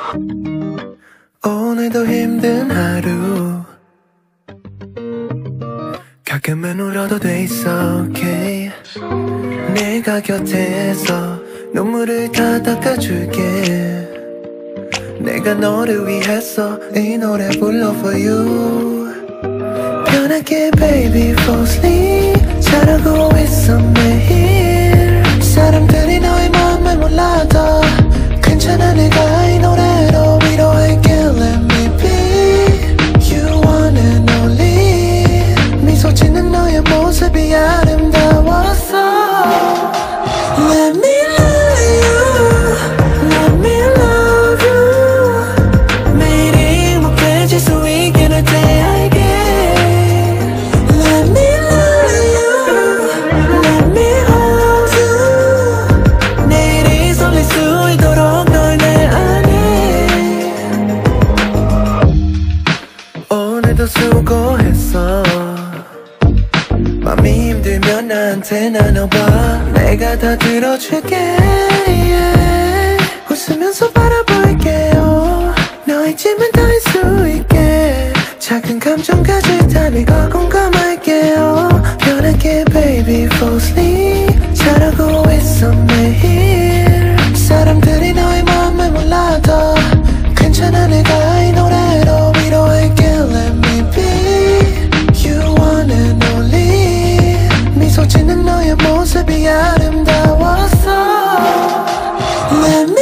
오늘도 힘든 하루 가끔은 울어도 돼 있어 okay. 내가 곁에서 눈물을 다 닦아줄게 내가 너를 위해서 이 노래 불러 for you 편하게 baby fall asleep 잘하고 있어 매일 사람들이 너의 마음을 몰라도 괜찮아 내가 이 노래로 위로할게 Let me be You one and only 미소 짓는 너의 모습이 아름다웠어 Let me love you Let me love you 매일 행복해질 수 있게 널 대할게 Let me love you Let me hold you 내일이 설렐 수 있도록 널 내 안에 오늘도 수고했어 맘이 힘들면 나한테 나눠봐 내가 다 들어줄게 yeah. 웃으면서 바라볼게요 너의 짐은 닿을 수 있게 작은 감정 가질 테니까 공감할게요 편하게 baby fall asleep 잘하고 있어 매일 사람들이 너의 마음을 몰라도 괜찮아 내가 이 노래로 위로할게 Let me be You one and only 미소 짓는 너의 모습이 아름다웠어 Let me